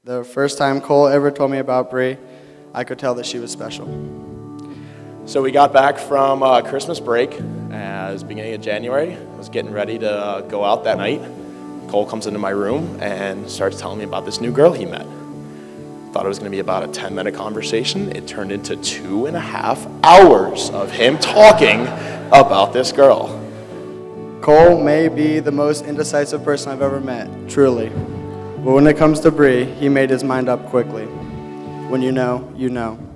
The first time Cole ever told me about Bree, I could tell that she was special. So we got back from Christmas break. It was beginning of January. I was getting ready to go out that night. Cole comes into my room and starts telling me about this new girl he met. Thought it was going to be about a 10-minute conversation. It turned into 2.5 hours of him talking about this girl. Cole may be the most indecisive person I've ever met, truly. But when it comes to Bree, he made his mind up quickly. When you know, you know.